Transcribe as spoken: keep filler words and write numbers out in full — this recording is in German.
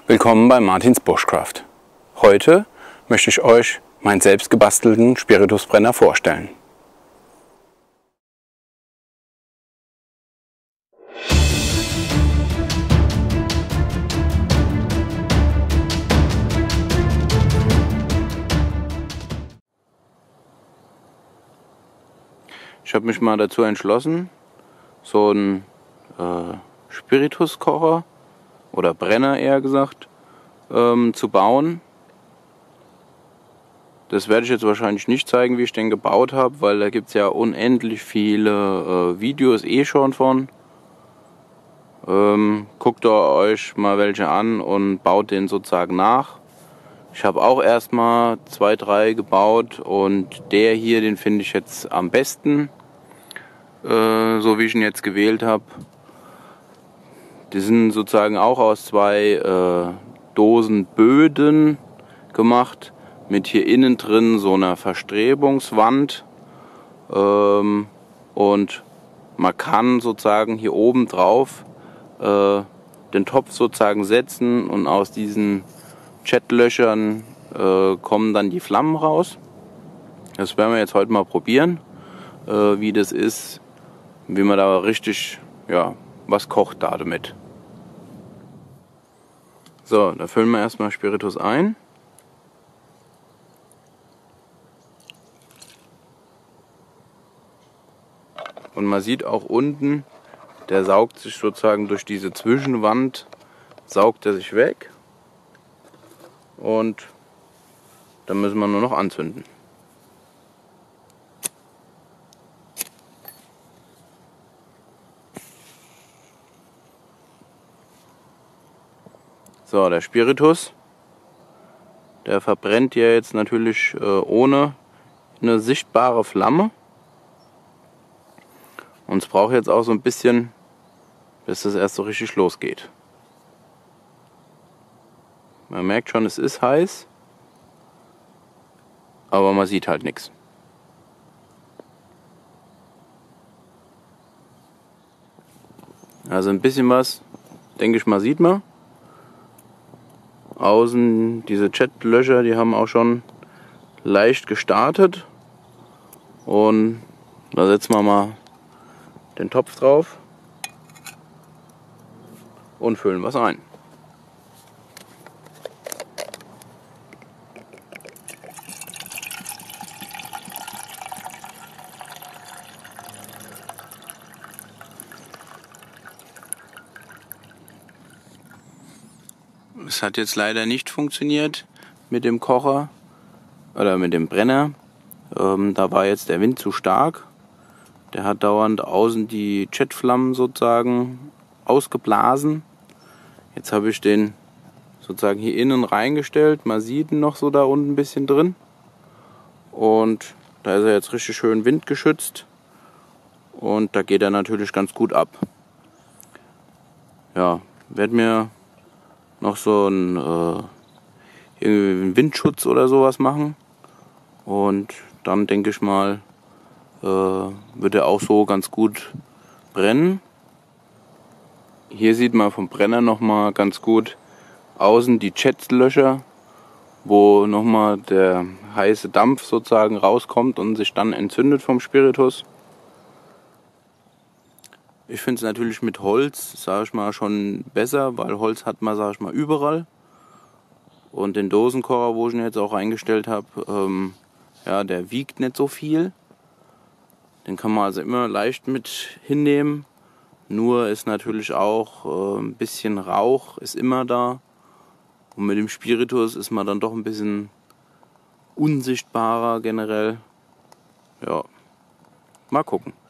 Willkommen bei Martins Bushcraft. Heute möchte ich euch meinen selbst gebastelten Spiritusbrenner vorstellen. Ich habe mich mal dazu entschlossen, so einen äh, Spirituskocher oder Brenner eher gesagt, ähm, zu bauen. Das werde ich jetzt wahrscheinlich nicht zeigen, wie ich den gebaut habe, weil da gibt es ja unendlich viele äh, Videos eh schon von. Ähm, guckt euch mal welche an und baut den sozusagen nach. Ich habe auch erstmal zwei, drei gebaut und der hier, den finde ich jetzt am besten, äh, so wie ich ihn jetzt gewählt habe. Die sind sozusagen auch aus zwei äh, Dosen Böden gemacht, mit hier innen drin so einer Verstrebungswand. Ähm, und man kann sozusagen hier oben drauf äh, den Topf sozusagen setzen und aus diesen Jetlöchern äh, kommen dann die Flammen raus. Das werden wir jetzt heute mal probieren, äh, wie das ist, wie man da richtig, ja, was kocht da damit. So, da füllen wir erstmal Spiritus ein. Und man sieht auch unten, der saugt sich sozusagen durch diese Zwischenwand, saugt er sich weg. Und dann müssen wir nur noch anzünden. So, der Spiritus, der verbrennt ja jetzt natürlich äh, ohne eine sichtbare Flamme. Und es braucht jetzt auch so ein bisschen, bis das erst so richtig losgeht. Man merkt schon, es ist heiß, aber man sieht halt nichts. Also ein bisschen was, denke ich mal, sieht man. Außen diese Jetlöcher, die haben auch schon leicht gestartet. Und da setzen wir mal den Topf drauf und füllen was ein. Es hat jetzt leider nicht funktioniert mit dem Kocher oder mit dem Brenner. Ähm, da war jetzt der Wind zu stark. Der hat dauernd außen die Jetflammen sozusagen ausgeblasen. Jetzt habe ich den sozusagen hier innen reingestellt. Man sieht ihn noch so da unten ein bisschen drin. Und da ist er jetzt richtig schön windgeschützt. Und da geht er natürlich ganz gut ab. Ja, werde mir noch so einen, äh, irgendwie einen Windschutz oder sowas machen. Und dann denke ich mal, äh, wird er auch so ganz gut brennen. Hier sieht man vom Brenner nochmal ganz gut außen die Jetlöcher, wo nochmal der heiße Dampf sozusagen rauskommt und sich dann entzündet vom Spiritus. Ich finde es natürlich mit Holz, sage ich mal, schon besser, weil Holz hat man, sage ich mal, überall. Und den Dosenkocher, wo ich ihn jetzt auch eingestellt habe, ähm, ja, der wiegt nicht so viel. Den kann man also immer leicht mit hinnehmen. Nur ist natürlich auch äh, ein bisschen Rauch ist immer da. Und mit dem Spiritus ist man dann doch ein bisschen unsichtbarer generell. Ja, mal gucken.